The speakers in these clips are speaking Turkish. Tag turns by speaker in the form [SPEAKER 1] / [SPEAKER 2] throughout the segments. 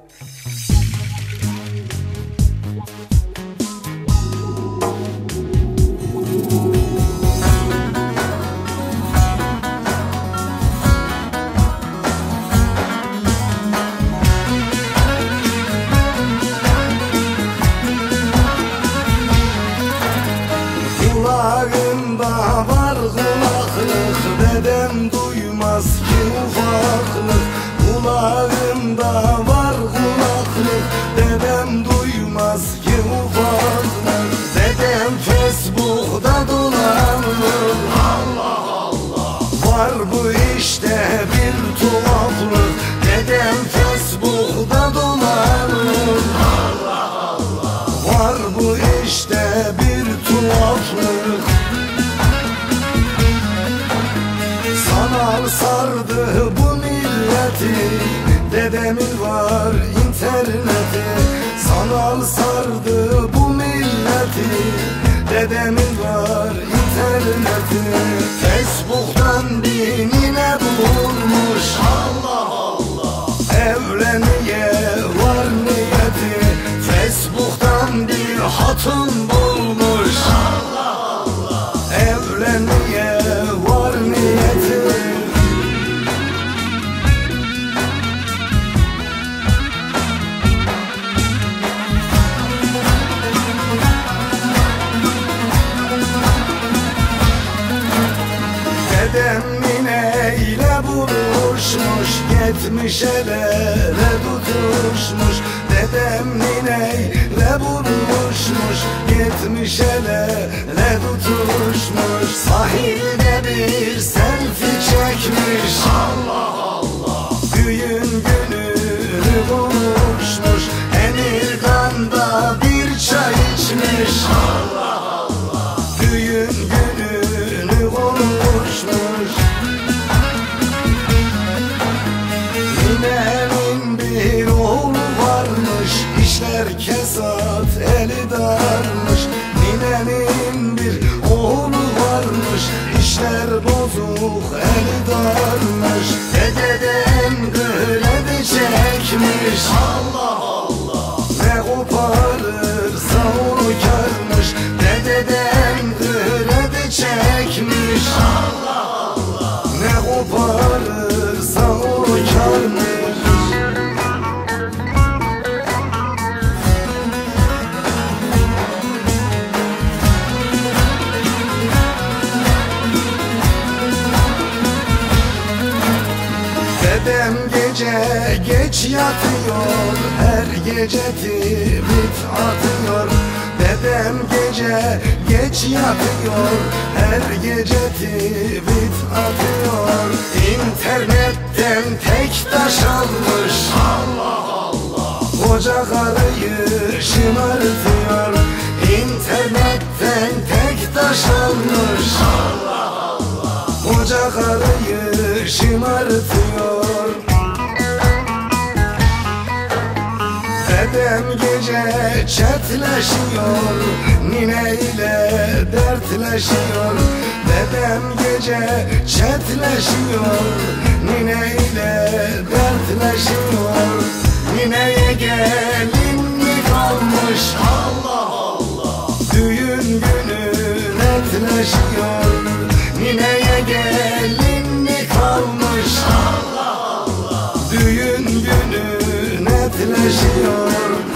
[SPEAKER 1] Kulağımda var kulaklık, dedem duymaz ki ufaklık. Kulağımda var kulaklık, dedem duymaz ki ufaklık. Dedem Facebook'ta dolanır, Allah Allah. Var bu işte bir tuhaflık, dedem Facebook'ta dolanır, Allah Allah. Var bu işte bir tuhaflık. Sanal sardı bu milleti, dedemin var interneti. Sanal sardı bu milleti, dedemin var interneti. Facebook'tan dinine bulmuş, Allah Allah. Evlenmeye var niyeti, Facebook'tan bir hatun bulmuş, Allah Allah. Evlenmeye var niyeti. Dedem nineyle buluşmuş, 70 elere tutuşmuş. Dedem nineyle buluşmuş, 70 elere tutuşmuş. Sahilde bir selfie çekmiş, Allah Allah. Düğün gününü konuşmuş, Emirgan'da bir çay içmiş, Allah Allah. Düğün gününü konuşmuş. Ninenin bir oğlu varmış, işler kesat eli darmış. Ninenin bir oğlu varmış, işler bozuk eli darmış. Dededen kredi çekmiş, Allah Allah. Ne koparırsa onu karmış, dededen kredi çekmiş, Allah Allah. Ne koparırsa onu karmış. Dedem gece geç yatıyor, her gece tweet atıyor. Dedem gece geç yatıyor, her gece tweet atıyor. İnternetten tek taş almış, Allah Allah. Koca karıyı şımartıyor. İnternetten tek taş almış, Allah Allah. Koca karıyı şımartıyor. Dedem gece chatleşiyor, nineyle dertleşiyor. Dedem gece chatleşiyor, nineyle dertleşiyor. Nineye gelinlik almış, Allah Allah. Düğün günü netleşiyor. Nineye gelinlik almış, Allah Allah. Düğün günü netleşiyor.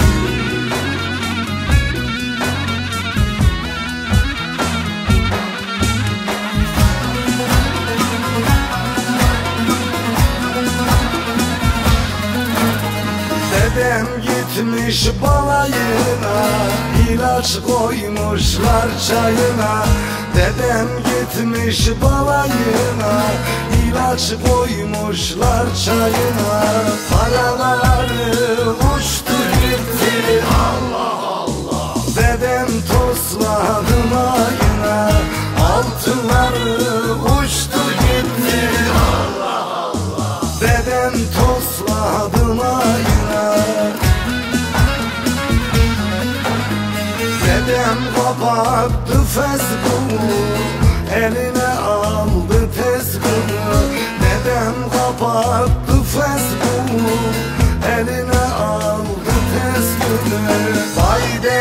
[SPEAKER 1] Dedem gitmiş balayına, ilaç koymuşlar çayına. Dedem gitmiş balayına, ilaç koymuşlar çayına. Paraları uçtu gitti, Allah Allah. Dedem tosladı mayına, altınları uçtu gitti, Allah Allah. Dedem tosladı mayına. Dedem kapattı Facebook'u, eline aldı Facebook'u. Dedem kapattı Facebook'u, eline aldı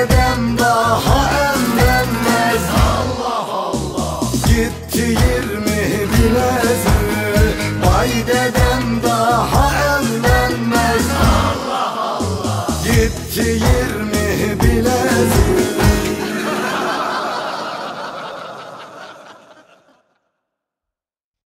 [SPEAKER 1] dedem daha evlenmez. Allah Allah. Gitti 20 bilezik, vay dedem daha evlenmez. Allah Allah. Gitti